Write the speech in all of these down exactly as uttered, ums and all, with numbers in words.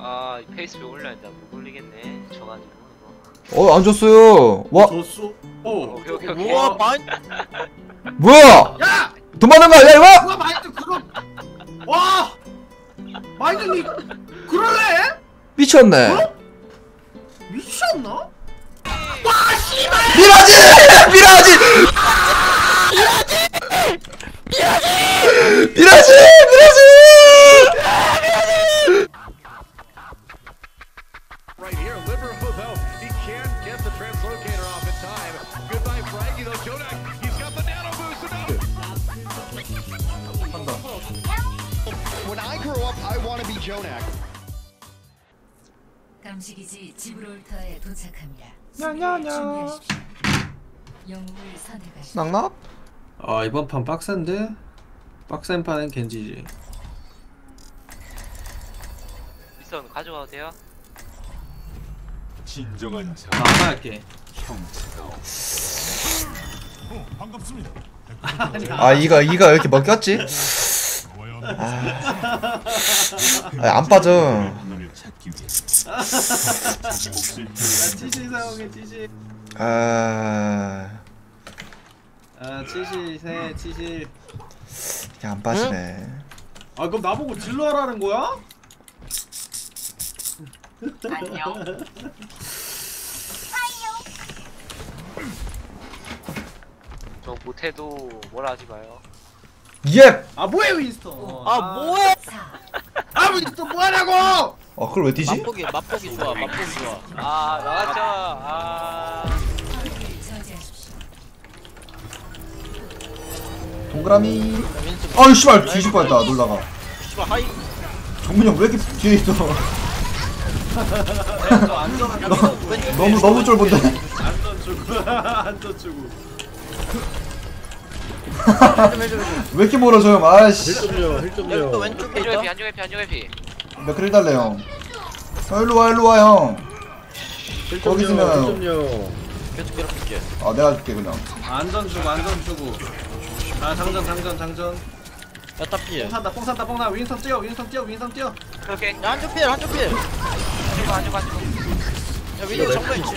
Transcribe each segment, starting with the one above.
아 페이스북 올려야 된다. 못 올리겠네. 져가지고 어, 안 줬어요. 와, 줬어? 어. 오케이 오케이 오케이. 우와 만 뭐야? 야! 도망가는 거 아니야, 이거? 누가 마인드 그거 와! 마인드니 그럴래? 미쳤네. 어? 미쳤나? 와 씨발! 미라지! 미라지! 미라지! 미라지! 미라지! Right here, Liverpool though, he can't get the translocator off in time. Goodbye, Frankie though. Jonak, he's got the nano boost. When I grow up, I want to be Jonak. 감시기지 지브롤터에 도착합니다. 냐냐냐. 준비하십시오. 영웅을 선택하십시오. 낙낙? 아 이번 판 빡센데? 빡센 판은 겐지지. 미선 가져가도 돼요? 진정한 자. 나 하나 할게. 어, 반갑습니다. 아, 이가, 이가 왜 이렇게 먹혔지? 아, 아, 안 빠져. 너를 찾기 위해 야 치시 사용해 치시. 아, 아 치시 세 치시. 그냥 안 빠지네. 아 그럼 나보고 딜러 하라는 거야? 안녕. 저 못해도 뭐라 하지 마요. 예! 아 뭐해 윈스턴? 아 뭐해? 아 윈스턴 뭐하냐고! 아, 그걸 왜 뛰지? 맛보기 맛보기 좋아 맛보기 좋아. 아 나갔죠. 아 저지하십시오. 동그라미. 아유, 씨발, 뒤질 뻔했다, 놀다가. 씨발 하이. 정민이 형 왜 이렇게 뒤에 있어? 저 안전 너무, 너무 쫄본데? 안전 주고 안전 주고. 왜 이렇게 멀어져요, 아이씨. 여기 또 왼쪽에 한쪽 있다. 회피 한쪽 회피 한쪽 회피. 몇 그릴 달래, 형. 어, 일로 와, 일로 와, 형. 거기 있으면. 계속 괴롭힐게. 아, 내가 줄게, 그냥. 안전 주고 안전 주고. 아 장전 장전 장전. 야타 피해. 뽕 산다 뽕 산다 뽕 나. 윈스턴 뛰어 윈스턴 뛰어 윈스턴 뛰어. 오케이. 야 한쪽 피해 한쪽 피해. 한쪽 한쪽 한쪽. 야 위도 정면 있지.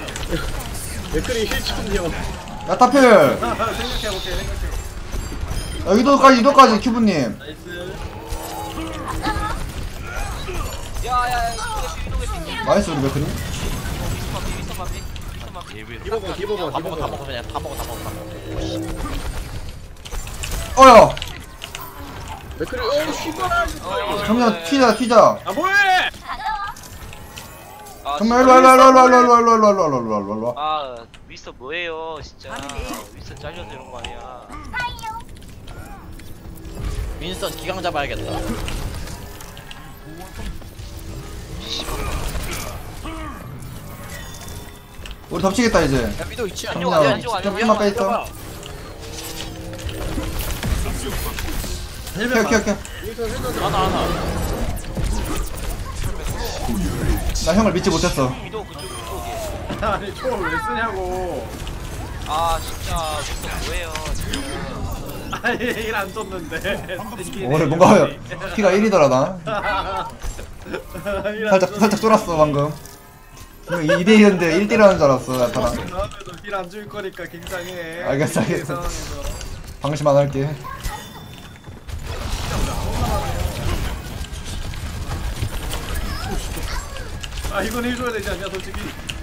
야타필! 생각해볼게 생각해. 야, 이도까지, 이도까지, 큐브님. 나이스. 야야야 이동 회피 이동 회피. 나이스, 우리 맥크리. 미선 마피 미선 마피. 디버버 디버버 다 먹어 다 먹어 그냥 다 먹어 다 먹어 다 먹어. 어야! 맥크리 어 씨발. 정면 튀자, 튀자. 아 뭐해? 아, 정면 일로 와, 일로 와, 일로 와, 일로 와, 일로 와, 일로 와, 일로 와, 일로 와, 일로 와. 아 미스터 뭐예요 진짜. 미스터 잘려서 이런 거 아니야. 윈스턴 기강 잡아야겠다. 우리 덮치겠다, 이제. 야 위도 있지 않냐? 정면, 안쪽, 안쪽, 좀만 빼있어. 켜, 켜, 켜. 하나 하나. 나 형을 믿지 못했어. 위도 그쪽 그쪽에. 아니 총을 왜 쓰냐고. 아 진짜 미스터 뭐예요 지금. 아니 일안 줬는데. 오늘 뭔가 피가 일이더라, 나. 살짝, 살짝 쫄았어, 방금. 이 대 일인데 일 대 일하는 줄 알았어, 나타나. 다음에도 딜안 줄 거니까 긴장해. 알겠어, 이 알겠어. 상황에서. 방심 안 할게. 아 이건 해줘야 되지 않냐 솔직히.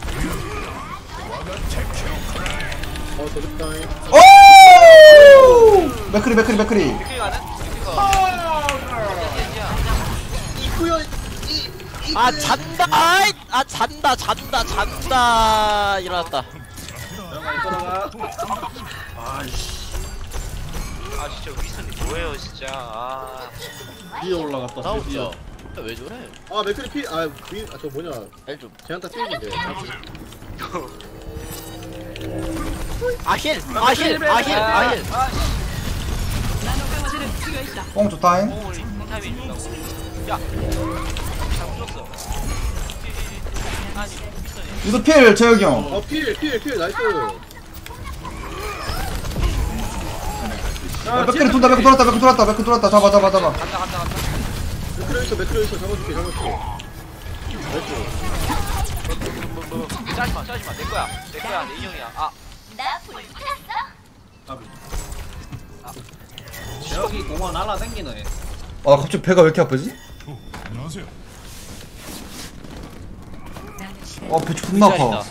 오! 맥크리, 맥크리, 맥크리. 이렇게 가는? 이렇게 가. 아 잔다. 아이! 아 잔다 잔다 잔다. 일어났다. 들어가 들어가. 아이씨. 아 진짜 위선이 뭐예요 진짜. 아 위에 올라갔다. 나오죠. 왜 저래? 아 맥크리 피.. 아.. 위.. 아 저 뭐냐 엘 좀. 제한타 뛰는데 아힐! 아힐! 아힐! 아힐! 뽕 좋다잉. 오 우리 타이밍 준다고. 야 잘못 줬어. 아니 위선이. 유도 필, 재혁이 형. 어 필! 필! 필! 나이스 야, 맥크리 돈다, 맥크 돌았다, 맥크 돌았다, 맥크 돌았다. 잡아, 잡아, 잡아. 간다 간다 간다. 맥크리 있어 맥크리 있어 잡아줄게 잡아줄게 짜지마 짜지마 내 거야 내 거야 내 인형이야. 아 여기 공원 날라 댕기네. 아 갑자기 배가 왜 이렇게 아프지? 어, 안녕하세요. 남은 시간 아배 존나 아파.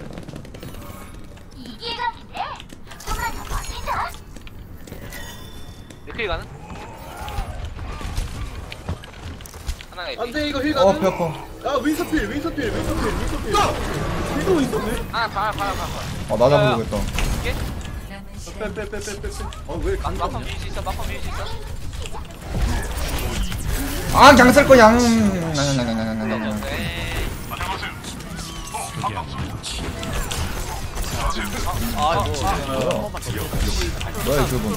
맥클이 가는? 하나가 있지. 안돼 이거 힐 어 가능? 배 아파. 아 윈서필 윈서필 윈서필 윈서필 위도 있었네. 하나 봐라 봐라 봐라. 아 나 잡아보겠다. 남은 시간 빼빼빼빼빼 어왜 막판 밀 수 있어 막판 밀 수 있어. 아 그냥 쓸 거야. 에이. 아 뭐야 저분.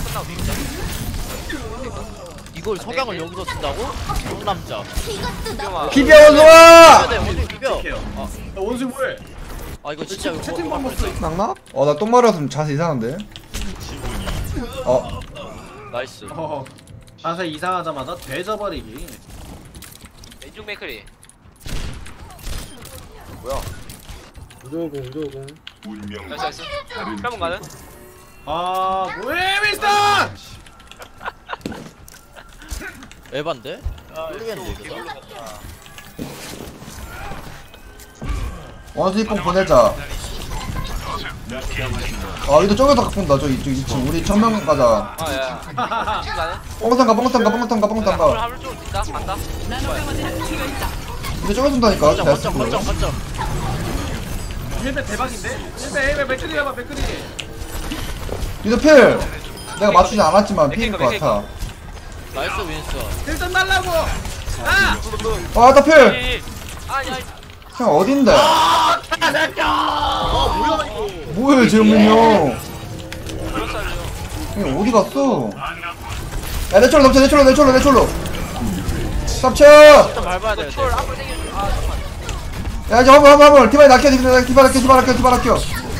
이거 이걸 석양을 여기서 쓴다고? 상남자. 비벼 원숭아! 네 원숭이 비벼. 아 원숭이 뭐해? 아 이거 진짜 이거 채팅방 뭐- 봤어. 낙낙? 어나 똥 마려서 자세 이상한데. 어 나이스. 어, 자세 이상하자마자 되져버리기. 왼쪽 맥클이. 무조건 무조건. 운명 나이스 나이스. 한번 가는? 아, 뭐해, 미스터! 에반데? 모르겠는데 이거. 원숭이 뽕 보내자. 아 이도 저기서 갖고온다. 저 이쪽 이 층 우리 천명 가자. 아야. 지금 가는? 뽕탕 가 뽕탕 가 뽕탕 가 뽕탕 하물 가. 하물 좀 있다. 간다. 근데 저기서 온다니까. 거점 거점 거점 거점. 힐베 대박인데? 힐베, 힐베, 맥크리 해봐, 맥크리. 이도 필. 내가 맞추지 않았지만 필일 것 같아. 나이스 윈스. 힐 좀 달라고! 아! 아나 필. 아야. 형 어딘데? 아 뭐야 이거? 뭐해 재영민이 형. 그런 쌀이요. 형 어디 갔어? 야내 촐로 넘쳐 내 촐로 내 촐로 내 촐로. 깝쳐. 좀 밟아야 돼. 쫄 앞으로 당겨. 아 잠깐. 야 이제 화물 화물 화물 디바 낚여 디바 낚여 디바 낚여 디바 낚여 디바 낚여.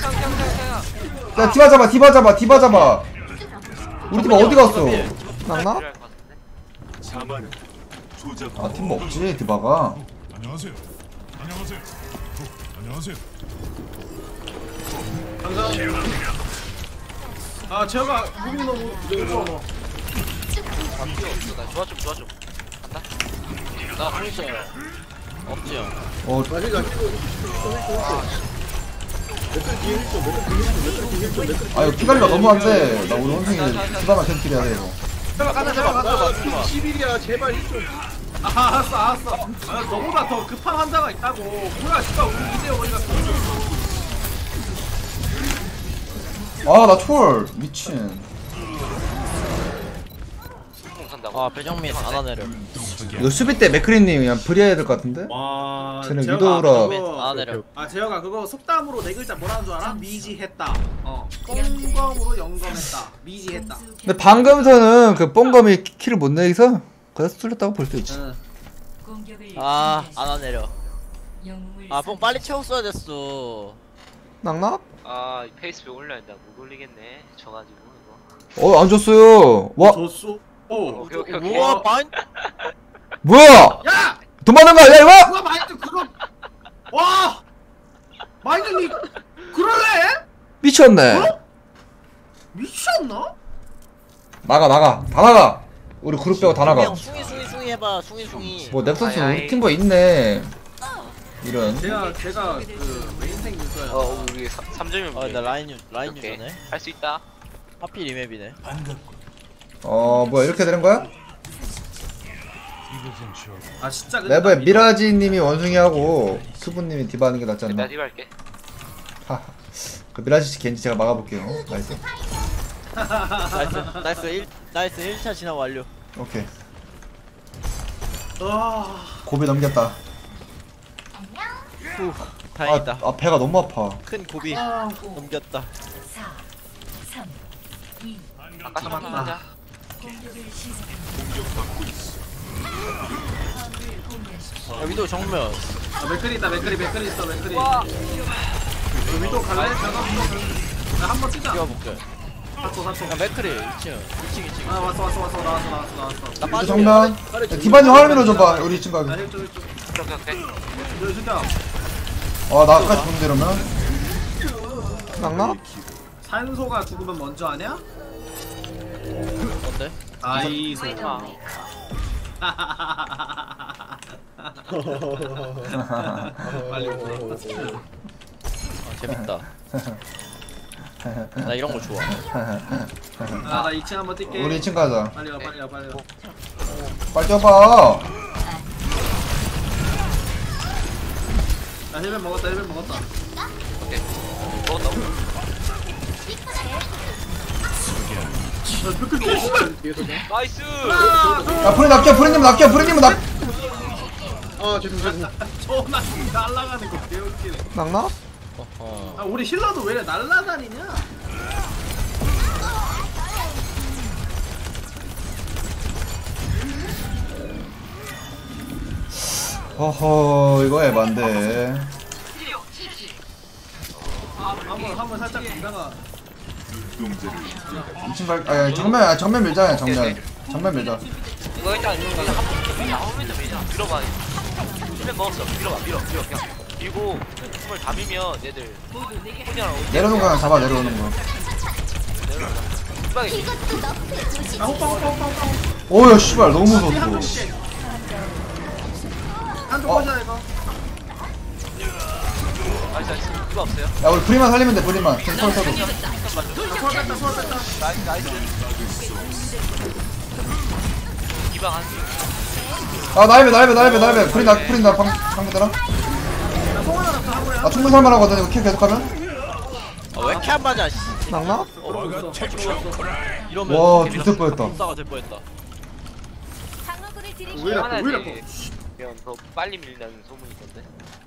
야 디바 잡아 디바 잡아 디바 잡아. 우리 디바 어디 갔어? 낙나? 필요할 것 같은데. 자만 조작. 아 팀 없지 디바가. 안녕하세요. 안녕하세요. 어, 안녕하세요. 감사합니다. 아, 제가 무빙 너무 무서워. 아 필요 없어. 나 좋아 좀 좋아 좀. 간다. 나 보이죠? 없지 형. 어 나 힐, 나 힐, 몇달 뒤에 힐 좀, 몇달 뒤에 힐 좀, 몇달 뒤에 힐 좀, 몇달 아 이거 피관리가 너무 안돼. 나 우리 원숭이 디바만 계속 킬해야 돼 이거. 제발 가자, 제발 가자. 나 십 일이야 제발 힐 좀. 아, 알았어, 알았어. 아, 너보다 더 급한 환자가 있다고. 뭐야, 진짜 우리 이대요, 어디 갔어? 아나 초월 미친. 간다고. 아 배정민 안 내려. 이거 수비 때 맥크리님 그냥 브리해야 될 것 같은데? 와, 쟤는 재혁아, 위도우라. 그거- 안 내려. 아, 재혁아, 그거 속담으로 네 글자 뭐라는 줄 알아? 미지했다. 어. 꽁검으로 영검했다. 미지했다. 근데 방금서는 그 뽕검이 키- 킬을 못 내서 그래서 뚫렸다고 볼 수 있지. 응. 공격을 아안 내려. 영웅을 아 뽕 빨리 채웠어야 됐어. 낙낙? 아 페이스북 올려야 된다. 못 올리겠네. 져가지고 이거. 어 안 줬어요. 와 줬어. 오. 오케이 오케이 오케이. 우와 마인. 뭐야? 야! 돈 받는 거야 이거? 누가 마인드 그거 와! 마인드니 그럴래? 미쳤네. 어? 미쳤나? 나가 나가 다 나가. 우리 그룹 빼고 다 나가. 그냥 숭이 숭이 숭이 해봐 숭이 숭이. 뭐 넥서스 아이, 아이. 우리 팀버 있네. 이런. 제가 제가 그 메인탱 유저야. 어 우리 삼 점이면 아나 라인 유 라인 유저네. 할수 있다. 하필 이맵이네. 반갑고 어 뭐야 이렇게 되는 거야? 이것은 저 아 진짜 근데 레버에 나 믿어. 미라지님이 원숭이하고 수부님이 디바 하는 게 낫지 않나? 내가 디발게. 하하. 그 미라지 겐지 제가 막아볼게요. 나이스. 나이스 나이스 일 나이스 일 차 진화 완료. 오케이. 아, 고비 넘겼다. 후 아, 다행이다. 아 배가 너무 아파. 큰 고비 아, 넘겼다. 사, 삼, 이. 아까 잡았다. 하자. 공격을 시작합니다. 야 위도 정면. 아 맥클이 있다. 맥클이 맥클이 있어. 맥클이. 너 위도 갈래? 나한번 뛰자. 뛰어볼게. 사초 사초. 야 맥크리 일 층 이 층 이 층. 아 왔어 왔어 왔어 나왔어 나왔어 나왔어. 나 또 빠져. 정면. 야, 디바님 화면 밀어줘봐. 우리 친구 나 가게. 힐좀 힐좀. 오케이 오케이. 너 진짜 어 나까지 죽으면 되려면 낙나? 산소가 죽으면 먼저 하냐? 뭔데? 아이소. 빨리 아 재밌다. 나 이런 거 좋아. 아나 이 층 한번 뛸게. 우리 이 층 가자. 빨리 가 빨리 가 빨리 가. 빨리 뛰어봐. 나 헬멧 먹었다 헬멧 먹었다. 오케이. 먹었다. 나이스. 야 프리 낚여 프리님 낚여 프리님은 낚. 아 죄송 죄송. 저나 날아가는 거 개웃기네. 낙나? 어허. 아 우리 힐러도 왜 이래 날라다니냐? 허허 이거 에반데. 한번 한번 살짝 기다가. 이 층 갈. 아 정면 아, 정면 밀자 정면. 정면 밀자. 이거 일단 일단 한번 밀자. 한번더 밀자. 밀어봐. 힐맨 먹었어. 밀어봐. 밀어. 밀어. 그냥 밀고 숨을 다 밀면 얘들 혼자랑 내려오는 거 그냥 잡아 내려오는 거. 이방에 아 호빠 호빠 호빠 호빠. 오야 씨발 너무 무서웠어. 한쪽 어. 꺼져 이거. 나이스 나이스. 이거 없어요? 야 우리 프리만 살리면 돼 프리만. 계속 털 써도. 소울 뺐다 소울 뺐다. 나이스 나이스. 이방 한. 아 나이베 나이베 나이베 나이베 프리 나 프리 나 방 방금 들어. 나송 하나 났어 하고야. 나 충분히 살만하거든 이거 킬 계속하면. 아, 왜 이렇게 안 맞아? 씨. 낙나? 이러면 와 좋을 뻔했다. 싸가 될 뻔했다. 왜 이래 왜 이래. 그냥 더 빨리 밀리는 소문이 있던데.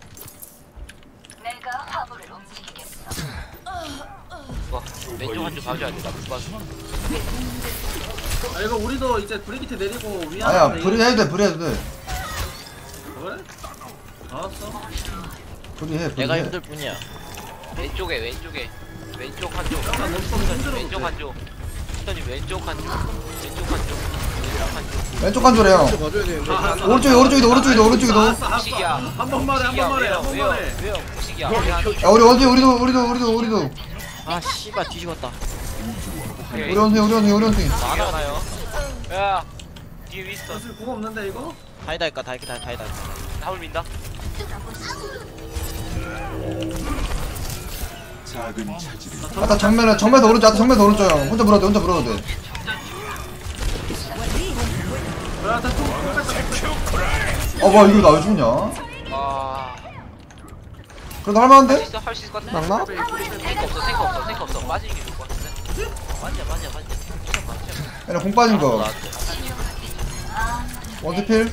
와 왼쪽 한 줄 봐줘야 돼. 나못 봐줘. 아 이거 우리도 이제 브리기트 내리고 위안. 아야 프리 해도 돼 프리 해도 돼. 그래? 알았어. 프리 해 프리 내가 해. 힘들 뿐이야. 왼쪽에 왼쪽에 왼쪽 한 줄. 나 너무 힘들어. 왼쪽 한 줄. 선생님 왼쪽 한 줄. 왼쪽 한 줄. 왼쪽 한 줄. 왼쪽 간 줄에 형. 봐줘야 되는데. 아, 아, 오른쪽에 오른쪽이도 오른쪽이도 오른쪽이도. 알았어, 알았어. 무식이야. 한번 말해 한번 말해 왜요? 한번 왜요? 말해. 왜요? 무식이야. 그냥 야 우리 어디 우리도 우리도 우리도 우리도 아 씨발 뒤집었다. 우리 원숭이 우리 원숭이 우리 원숭이. 안 하나요? 야 뒤에 윈스턴. 사실 그거 없는데 이거? 다이다 할까 다이다 다이다. 다물 민다. 작은 차질이 아까 정면에 정면에서 오른쪽 아까 정면에서 오른쪽 형. 혼자 물어도 돼 혼자 물어도 돼. 야, 다 총, 총 뺐다. 어 뭐야 이거 나 왜 죽냐? 아. 그래도 할 수 할만한데? 있어? 할 수 있을 것 같아? 낙나? 탱크 없어 탱크 없어 탱크 없어 빠지는 게 좋을 것 같은데? 맞냐 맞냐 맞냐 맞냐 얘네 공 빠진 거. 나한테. 원스필.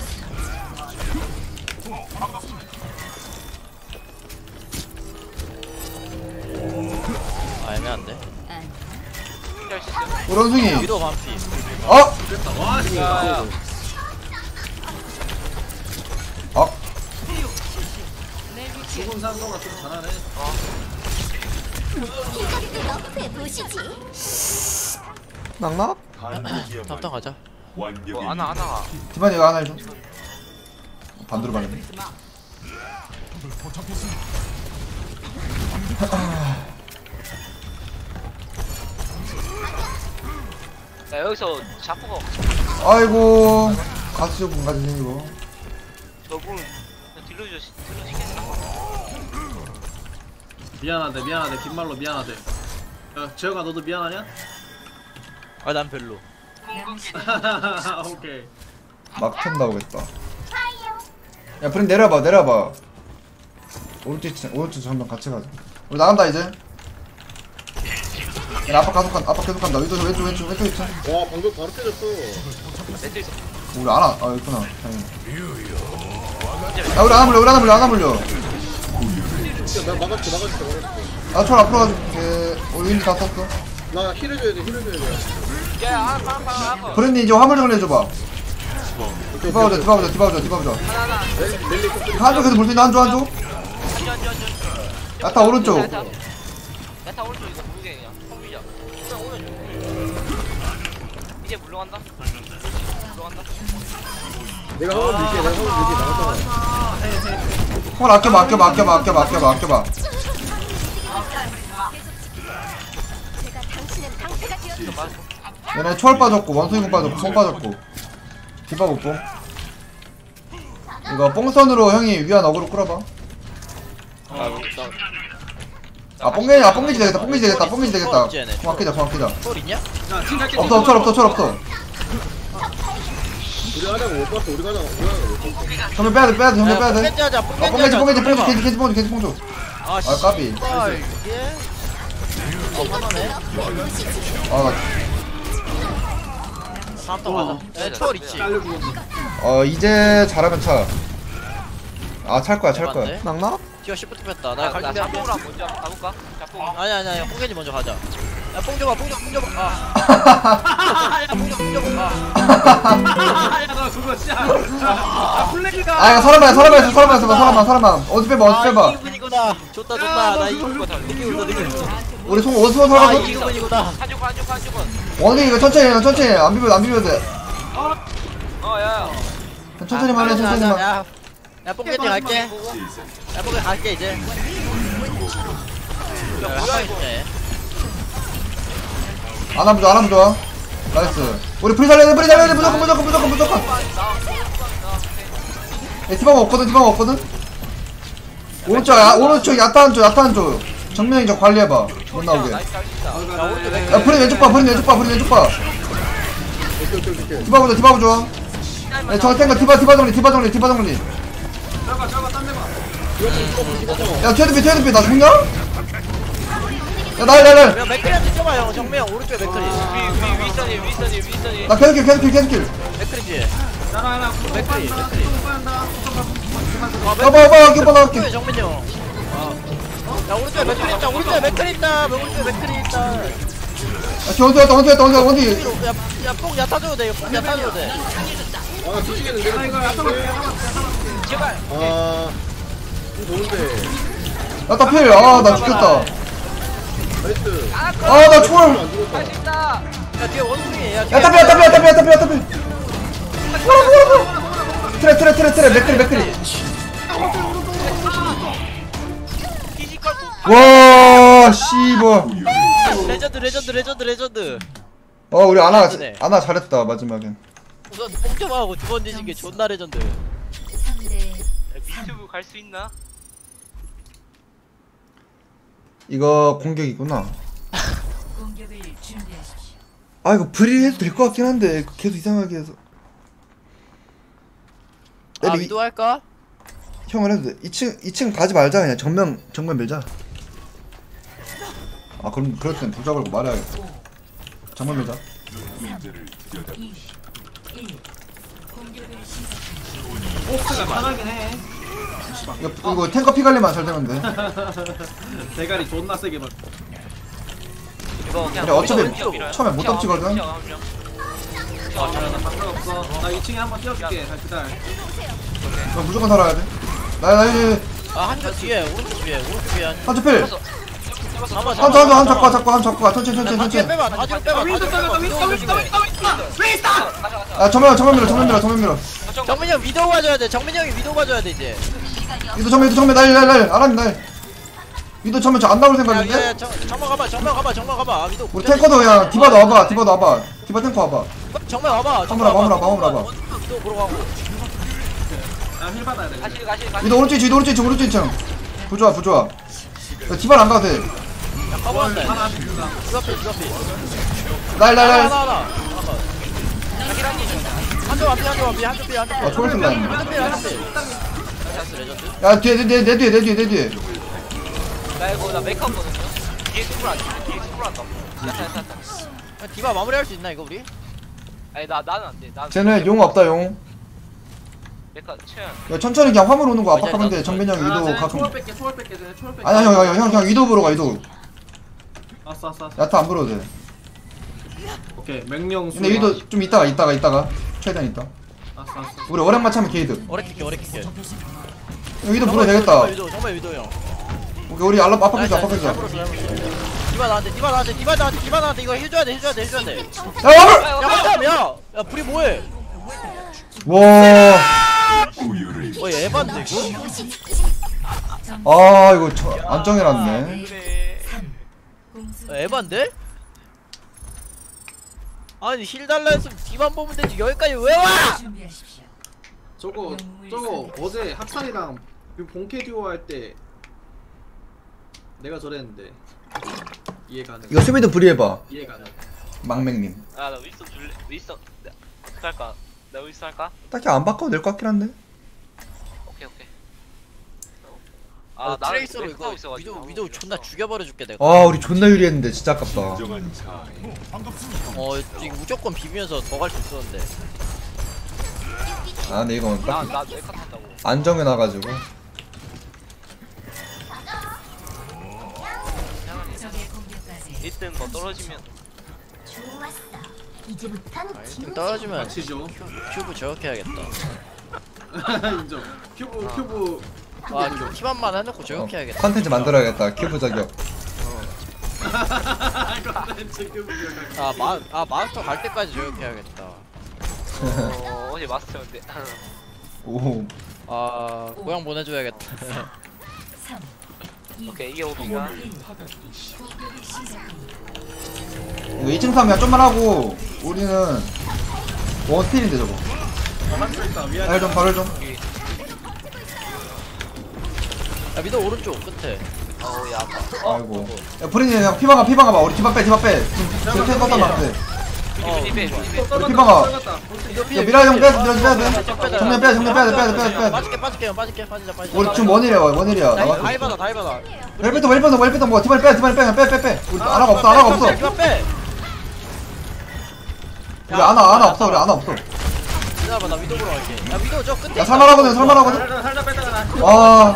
아 애매한데. 할수 있어? 우리 원숭이. 위도 반피. 어? 와, 씨. 야야 어? 죽은 산소가 좀 잘하네. 낙나? 탑당 가자. 완벽히 뭐 하나 하나 디바니 이거 하나 해줘. 반대로 가네. 포착했습니다. 야 여기서 자꾸가 아이고 가스조 분까지 생기고. 저분 딜러주 딜러주겠어? 미안하대, 미안하대. 빈말로 미안하대. 야, 재혁아, 너도 미안하냐? 아 난 별로. 오케이. 막템 나오겠다. 야 프린 내려봐 내려봐. 오른쪽 층- 오른쪽 전면 같이 가자. 우리 나간다 이제. 야 아빠 계속 간다. 아빠 계속 간다. 왼쪽 왼쪽 왼쪽 왼쪽 있자. 와 방금 바로 깨졌어. 멘트 있어. 우리 안 와. 아 있구나. 다행이다. 야 우리 안 물려 우리 안 물려 안 물려. 진짜 나 막았어 막았어 막았어. 나철 앞으로 가줄게. 우리 윈디 다 썼어. 나 힐해줘야 돼 힐해줘야 돼. 야 아파 아파 아파. 브랜디 이제 화물 정리해줘봐. 디바보자 디바보자 디바보자 디바보자. 하나 하나. 한쪽 계속 물수 있나 한쪽 한쪽. 안전 안전 안전. 야타 오른쪽. 야타 야타 오른쪽 이거 모르게 그냥 컴비자. 그냥 오른쪽. 이제 물러간다. 물러간다. 내가 한번 밀게 내가 한번 밀게 나갔다 아, 해, 해. 헐 아껴봐 아껴봐 아껴봐 아껴봐 아껴봐 아껴봐. 얘네 초월 빠졌고 원숭이공 빠졌고 뽕 빠졌고 디바 못뽕. 이거 뽕선으로 형이 위안 어그로 끌어봐. 아 뽕게지 아 뽕게지 되겠다 뽕게지 되겠다 뽕게지 되겠다. 공 아끼자 공 아끼자. 볼 있냐? 자, 팀 갈게. 없어 없어 없어 철 없어. 우리 하다가 못 봤어 우리 하다가 우리 하다가 못 봤어 정면 빼야돼 빼야돼 정면 빼야돼. 뽕겐지 하자 아 뽕겐지 뽕게지 하자 뽕게지 뽕게지 겐지 겐지 뽕게지 겐지 뽕줘. 아 아 까비. 이게 어 화나네 아 다음 턴 가자 에 초월 있지 잘려 죽었네. 어 이제 잘하면 차. 아 찰 거야 찰 거야. 맞네. 낙낙? 티어 시프트 뺐다 나 나 갈준비 할게 잡봉으로 먼저 한번 가볼까? 잡봉. 아니 아니 아니 뽕겐지 먼저 가자 야뽕 줘봐 뽕 줘봐 뽕 줘봐 아야뽕 줘봐 뽕 줘봐 아 야, 너 그거 진짜. 아, 플래그가. 아 이거 사람만 사람만 있어 사람만 있어 사람만 사람만 어디 빼봐 어디 아, 빼봐. 이기분이구나 좋다 좋다 나 이기분 느끼고 있어 느끼고 있어 우리 송 어디서 아 살아서? 이기분이구나 한쪽 한쪽 한쪽은. 원숭이 이거 천천히 해 천천히 해. 안 비벼 안 비벼도 돼. 어 야야. 천천히만 해 천천히만. 야, 야 뽕겐지 갈게 야 뽕겐지 갈게 이제 야 뭐야 이거 안 하면 좋아 안 하면 좋아. 나이스. 우리 프리 살려야 돼 프리 살려야 돼 무조건 무조건 무조건 무조건. 에 디바가 없거든 디바가 없거든. 오른쪽 야 오른쪽 야타 한쪽 야타 한쪽. 정면이 저 관리해봐 못 나오게. 나이스 할수 있다. 야 오른쪽 맥 야 프리 왼쪽 봐 프리 왼쪽 봐 프리 왼쪽 봐. 오케이 오케이 오케이 디바 보자 디바 보자. 야 저거 땡거 디바 디바 정리 디바 정리 디바 정리. 잠깐, 잠깐, 딴 데 봐. 야 뒤에도 뒤에도 나 죽냐? 야 나이 나이 나이. 야 맥크리한테 쳐봐 형 정면 오른쪽에 맥크리 위 윗선이 윗선이 윗선이. 나 계속 킬 계속 킬 계속 킬. 맥크리지 나나, 나, 맥크리, 구독한다, 맥크리. 구독한다. 아 봐봐 봐봐 킬 봐봐 오른쪽에 킬. 정면이 형 야 오른쪽에 맥크리 있다 오른쪽에 맥크리 있다 오른쪽에 맥크리 있다 야 원수였다 원수였다 원수 원수. 야야뽕 야타줘도 돼 뽕 야타줘도 돼 아 뒤지겠는데 아, 이거 야타볼게, 제발. 아 이거 좋은데 야타 필. 아 나 죽겠다. 나이스 아 나 초월. 안 죽었다 할 수 있다. 야 뒤에 원숭이 야 뒤에 야타 필 야타 필 야타 필 야타 필 야타 필. 트레 트레 트레 트레 맥크리 맥크리. 피지컬. 와 씨발. 레전드 레전드 레전드 레전드 어 우리 아나 레전드네. 아나 잘했다 마지막엔. 우선 뽕점하고 두 번 뒤진 게 존나 레전드 삼 대 미투브 갈 수 있나? 이거 공격이구나. 공격을 준비하십시오. 아 이거 브릴 해도 될 것 같긴 한데 계속 이상하게 해서. 아 내리- 위도 할까? 형을 해도 돼. 이 층 이 층 가지 말자 그냥 정면 정면 밀자. 아 그럼 그럴 땐 부자 걸고 말해야겠다. 정면 밀자. 이 일 공격을 시작합니다. 포스가 편하긴 해. 이거, 이거 탱커 피 관리만 잘 되면 돼. 대가리 존나 세게 막. 이거 그냥 그래, 어차피 밀어, 밀어. 처음에 못 그냥 덮치거든. 밀어, 밀어. 아, 잘한다. 방법 없어. 나 이 층에 한번 띄워줄게. 잘 기다려. 너 무조건 살아야 돼. 나나 이제 아 한쪽 뒤에 오른쪽 뒤에 오른쪽 뒤에 한 한쪽 필. 잡았어. 잡았어. 한 잡고 한 잡고 한 잡고 한 잡고 천천히 천천히 다 뒤에 천천히. 빼봐 다 뒤로 빼봐 다 윈스 뒤로 떨어졌다. 빼봐 윈스 위도우 윈스 조심해 윈스 윈스 윈스. 아 정면 정면 밀어 정면 밀어 정면 밀어. 정민이 형 위도우 가져야 돼 정민이 형이 위도우 가져야 돼 이제 이도 정면 이도 정면 날날날 아람 날. 이도 정면 저안 나올 생각인데? 야야 정면 가봐 정면 가봐 정면 가봐 아, 위도우 우리 탱커도 그냥 디바 넣어봐 디바 넣어봐 디바 탱커 와봐. 정면 와봐 화물 와봐, 화물 와봐, 화물 와봐. 위도우 보러 가고 나힐 받아야 돼. 가실 가실 가실. 이도 오른쪽 이도 오른쪽 오른쪽 층. 부좋아 부좋아. 디바 안 가도 돼. 야 까먹었네 하나 줍니다. 주 앞에 주 앞에 날 하나 날 날. 하나 하나 한쪽 앞에 한쪽 앞에 한쪽 뒤에 한쪽 아 초월 쓸라 했네. 한쪽 뒤에 한쪽 뒤에 나이스 레전드 야 뒤에 내, 내, 내 뒤에 내 뒤에 내 뒤에. 나 이거 나 메이크업거든요. 뒤에 스물 안 돼. 뒤에 스물 안 돼. 야타 야타 야타. 야, 디바 마무리할 수 있나 이거 우리? 아니 나 나는 안 돼. 나 쟤네 용 없다 용. 메카 최연. 야, 천천히 그냥 화물 오는 거 압박하면 돼. 정빈이 형 아, 위도 쟤네 가끔. 초월 뺄게. 초월 뺄게. 쟤네 초월 뺄게. 아니야 형 형 형 형 위도 보러 가 위도. 왔어 왔어 왔어. 야타 안 불어도 돼. 오케이. 맹령 수. 근데 위도 좀 이따가 이따가 이따가 최대한 이따. 왔어 왔어. 우리 오랜만 차면 게이드. 오래 킬게 오래 킬게 위도 불어 되겠다. 위도 정말 위도 형 오케이 우리 알람 압박해줘 잘 압박해줘. 불었어 잘 불었어 디바 나한테 디바 나한테 디바 나한테 디바 나한테 이거 해줘야 돼 해줘야 돼 해줘야 돼 야 화물. 야 화면 야! 야 불이 뭐해 와. 우유를 어 에반데 이거? 아 이거 저, 안 정해놨네. 어, 에반데? 아니 힐 달라 했으면 뒤만 보면 되지 여기까지 왜 와? 준비하십시오. 저거 저거 어제 학살이랑 본캐 듀오 할 때 내가 저랬는데 이해가 안 돼. 이거 수비도 불이해봐. 이해가 안 돼. 망맹님. 아나 윌슨 줄래? 윌슨 어떻게 할까? 나 윌슨 할까? 딱히 안 바꿔도 될 것 같긴 한데. 오케이 오케이. 아 아 나는 트레이서로 렉 이거 하고 있어가지고. 위도 위도 존나 죽여버려 줄게 내가. 아 우리 존나 유리했는데 진짜 아깝다. 진정한 자애. 어 지금 무조건 비비면서 더 갈 수 있었는데. 아 근데 이건 딱히 나나 렉 한다고. 안 정해놔가지고. 적의 공격까지 일 등 뭐 떨어지면 좀 떨어지면 마치죠. 큐브 저렇게 해야겠다. 인정. 큐브 큐브 아 키만만 해놓고 저렇게 해야겠다. 컨텐츠 만들어야겠다. 큐브 저격. 아, 마, 아 마스터 갈 때까지 저렇게 해야겠다. 어 어제 마스터였는데. 오. 아 고향 보내줘야겠다. 삼, 이, 오케이 이게 오비가. 일. 공격이 시작됩니다. 이거 이 층 삼 그냥 좀만 하고 우리는 원필인데 저거. 발 좀, 발을 좀. 야 미도 오른쪽 끝에. 어야 아이고. 야 브린이 그냥 피방 가, 피방 가봐. 우리 디바 빼, 디바 빼. 지금 지금 떴단 말인데. 어 비비 비비 비비. 우리 피방아. 야 미라 형 빼야 돼, 미라 빼야 돼. 정면 빼야 돼, 정면 빼야 돼, 빼야 돼, 빼야 돼, 빼야 돼. 빠질게 빠질게요 빠질게 빠지자 빠지자. 우리 지금 원일이야, 원일이야. 다 나가. 해봐라 다 해봐라. 웰베터, 웰베터, 웰베터 뭐 디바 빼, 디바 빼, 빼, 빼, 빼. 우리 아나가 없어, 아나가 없어. 이거 빼. 우리 아나, 아나 없어, 우리 아나 없어. 기다려봐 나 위도 보러 갈게. 야 위도 저 끝에. 야 살만하거든, 살만하거든. 살다 뺐다가 나. 와.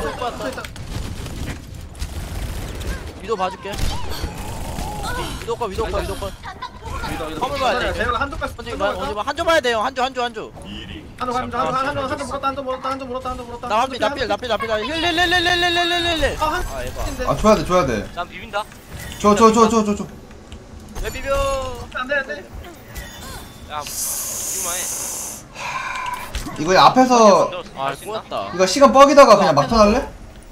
위도 봐줄게. 위도 거 위도 거 위도 거. 화물 봐야 돼. 제가 한쪽 갔어. 언제 봐 언제 봐 한조 봐야 돼요 한조 한조 한조. 한쪽 한쪽 한쪽 한쪽 한쪽 물었다 한쪽 물었다 한쪽 물었다 한쪽 물었다. 나 한비 나필 나필 나필 나필 힐힐힐힐힐힐힐힐. 아, 한- 아 에바. 아 줘야 돼, 줘야 돼. 난 비빈다. 줘, 줘, 줘, 줘, 줘, 줘. 왜 비벼? 안돼 안돼. 야 비만 해. 이거 앞에서 아 꼬였다. 이거 시간 뻑이다가 그냥 막턴 할래?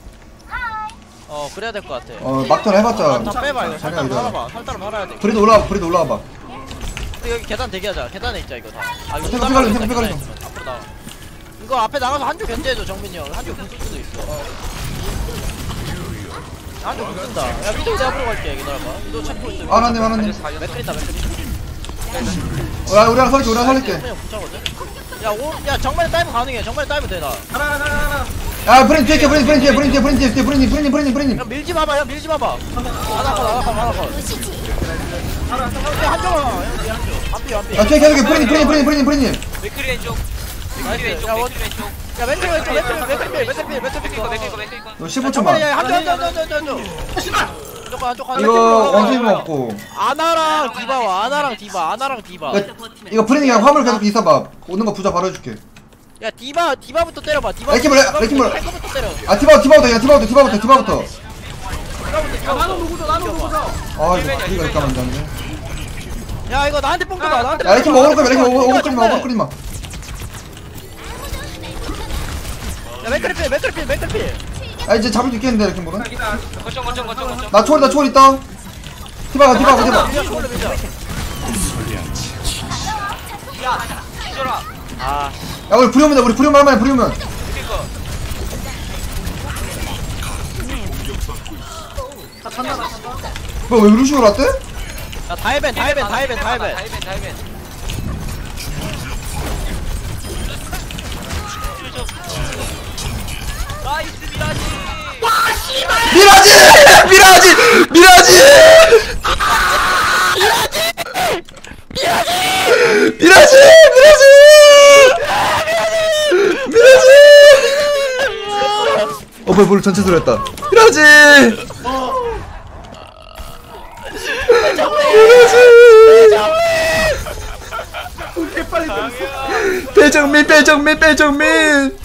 어 그래야 될 것 같아. 어 막턴 해봤자. 다 빼봐 이거 살짝 이거. 팔아봐 살짝 팔아야 돼. 브리도 올라와, 브리도 올라와봐. 우리 여기 계단 대기하자. 계단에 있자 이거 다. 아 이거 탱커 계단에 피갈리, 있자, 탱커 피갈리 계단에 있으면 앞으로 나와. 이거 앞에 나가서 한조 견제해줘 정민이 형. 한조 붙을 수도 있어. 한조 붙는다. 야 위도 내가 보러 갈게 기다려봐. 위도 찾고 있어. 아나님, 아나님. 맥크리다 맥크리. 어, 야, 우리랑 설게, 우리랑 설게. 정민이 형 붙자거든. 야 오, 야 정면에 다이브 가능해. 정면에 다이브 돼 나. 하나 하나 하나 하나. 야, 브린 뒤에, 브린, 브린 뒤에, 브린 뒤에, 브린 뒤에, 뒤에, 브린, 브린, 브린, 브린. 야 밀지 마봐. 야 밀지 마봐. 하나 컷 하나 컷 하나 컷. 야 한조 봐. 야 한조. 한비 한비. 야, 뒤에 계속, 브린, 브린, 브린, 브린, 브린. 맥크리 왼쪽. 맥크리 왼쪽. 야, 원- 맥크리 왼쪽. 야 맥크리 왼쪽 맥크리 맥크리 맥크리 맥크리 맥크리 거 맥크리 거 맥크리. 맥크리 거. 너 십오 초만. 야 한조 한조 한조 한조 한조. 한조 한조 한조. 이거 원숭이 먹고. 아나랑 디바 와. 아나랑 디바. 아나랑 디바. 야, 이거 브린이 그냥 화물 계속 있어봐. 오는 거 부자 바로 해줄게. 야 디바 디바부터 때려봐. 디바. 레킹볼, 레킹볼. 탱커부터 때려. 아, 디바, 디바부터, 야, 디바부터, 디바부터, 디바부터. 야 나도 누구죠 나도 누구죠. 아, 이거 브리가 있다, 먼저. 야 이거 나한테 뽕 줘봐. 나한테. 야, 레킹 먹을 거야, 레킹 먹을 거지 마, 먹을 거지 마. 야 맥크리 필 맥크리 필 맥크리 필. 아, 이제 잡을 수 있겠는데, 레킹볼은? 거점 거점 거점 거점. 나 초월, 나 초월 있다. 디바가, 디바가, 디바. 밀자 저걸로 밀자. 기절아. 아. 야, 우리 부리오면 돼, 우리 부리오면 할만해, 부리오면. 맥크리 거. 뭐, 왜 루시오 왔대? 야 다이벤 다이벤 다이벤 다이벤. 다이벤 다이벤. 나이스 미라지. 미라지! 미라지! 미라지! 미라지! 미라지! 미라지! 미라지! 어, 뭐야, 뭘 전체 소리 했다. 미라지! 미라지! 배정민, 배정민, 배정민!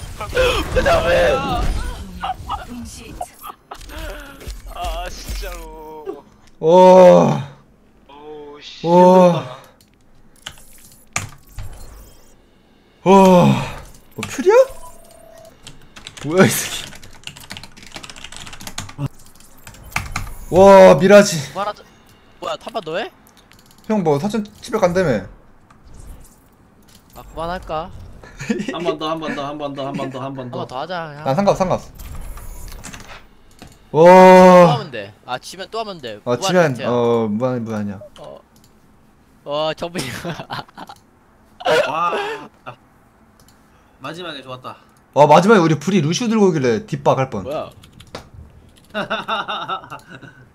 동시 아 진짜로. 와. 오씨. 와. 와. 뭐야 이 새끼. 와 미라지. 그만하자. 뭐야 탑바 너해? 형 뭐 사촌 집에 간다며. 아 그만할까? 한 번 더 한 번 더 한 번 더 한 번 더 한 번 한 더. 번 더 하자 그냥. 난 상관없어 상관없어. 또 와. 하면 돼. 아 지면 또 하면 돼. 어 무한 치면 멘트야. 어 무한 무한이야. 어. 와 정빈이. 와. 아. 마지막에 좋았다. 와 마지막에 우리 불이 루슈 들고 오길래 뒷박 할 뻔. 뭐야?